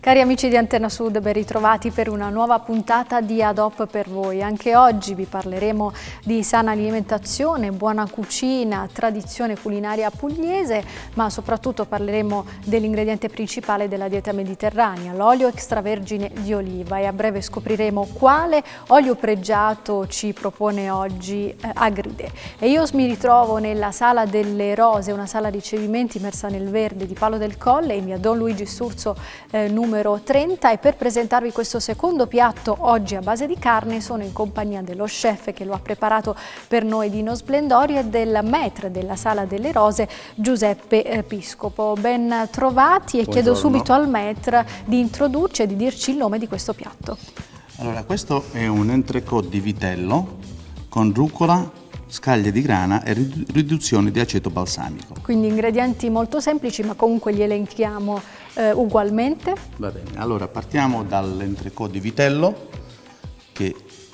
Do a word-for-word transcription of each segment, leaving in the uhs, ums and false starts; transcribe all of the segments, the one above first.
Cari amici di Antenna Sud, ben ritrovati per una nuova puntata di Ad Hoc per voi. Anche oggi vi parleremo di sana alimentazione, buona cucina, tradizione culinaria pugliese, ma soprattutto parleremo dell'ingrediente principale della dieta mediterranea, l'olio extravergine di oliva, e a breve scopriremo quale olio pregiato ci propone oggi eh, Agride. E io mi ritrovo nella Sala delle Rose, una sala ricevimenti immersa nel verde di Palo del Colle, in via Don Luigi Sturzo eh, numero trenta, e per presentarvi questo secondo piatto oggi a base di carne sono in compagnia dello chef che lo ha preparato per noi, Dino Sblendorio, e del maître della Sala delle Rose, Giuseppe eh, Piscopo. Ben trovati, e Buongiorno. Chiedo subito al maître di introdurci e di dirci il nome di questo piatto. Allora, questo è un entrecôte di vitello con rucola, scaglie di grana e riduzione di aceto balsamico. Quindi ingredienti molto semplici, ma comunque li elenchiamo eh, ugualmente. Va bene, allora partiamo dall'entrecôte di vitello, che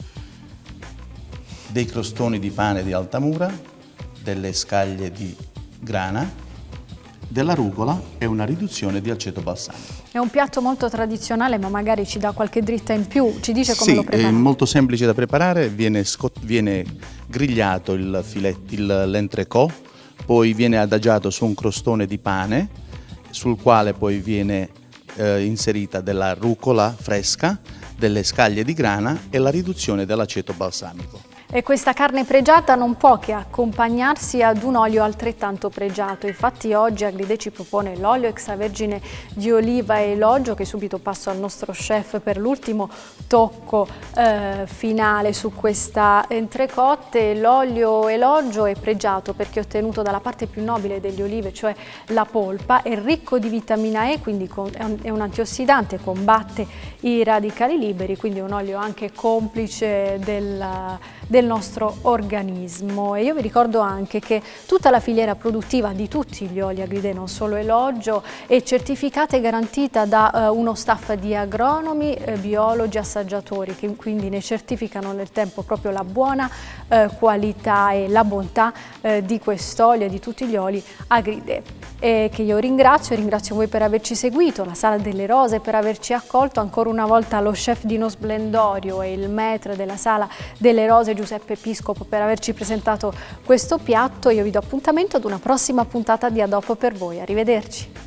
dei crostoni di pane di Altamura, delle scaglie di grana, della rucola e una riduzione di aceto balsamico. È un piatto molto tradizionale, ma magari ci dà qualche dritta in più, ci dice come sì, lo prepara? È molto semplice da preparare, viene, viene grigliato il filetto, l'entrecôte, poi viene adagiato su un crostone di pane, sul quale poi viene eh, inserita della rucola fresca, delle scaglie di grana e la riduzione dell'aceto balsamico. E questa carne pregiata non può che accompagnarsi ad un olio altrettanto pregiato. Infatti oggi Agride ci propone l'olio extravergine di oliva e elogio, che subito passo al nostro chef per l'ultimo tocco eh, finale su questa entrecôte. L'olio elogio è pregiato perché è ottenuto dalla parte più nobile degli olive, cioè la polpa, è ricco di vitamina E, quindi è un antiossidante, combatte i radicali liberi, quindi è un olio anche complice del, del nostro organismo. E io vi ricordo anche che tutta la filiera produttiva di tutti gli oli Agride, non solo elogio, è certificata e garantita da uh, uno staff di agronomi, eh, biologi, assaggiatori, che quindi ne certificano nel tempo proprio la buona eh, qualità e la bontà eh, di quest'olio e di tutti gli oli Agride. E che io ringrazio, e ringrazio voi per averci seguito, la Sala delle Rose per averci accolto, ancora una volta lo chef Dino Sblendorio e il maître della Sala delle Rose Giuseppe Piscopo per averci presentato questo piatto. Io vi do appuntamento ad una prossima puntata di Ad Hoc per voi. Arrivederci.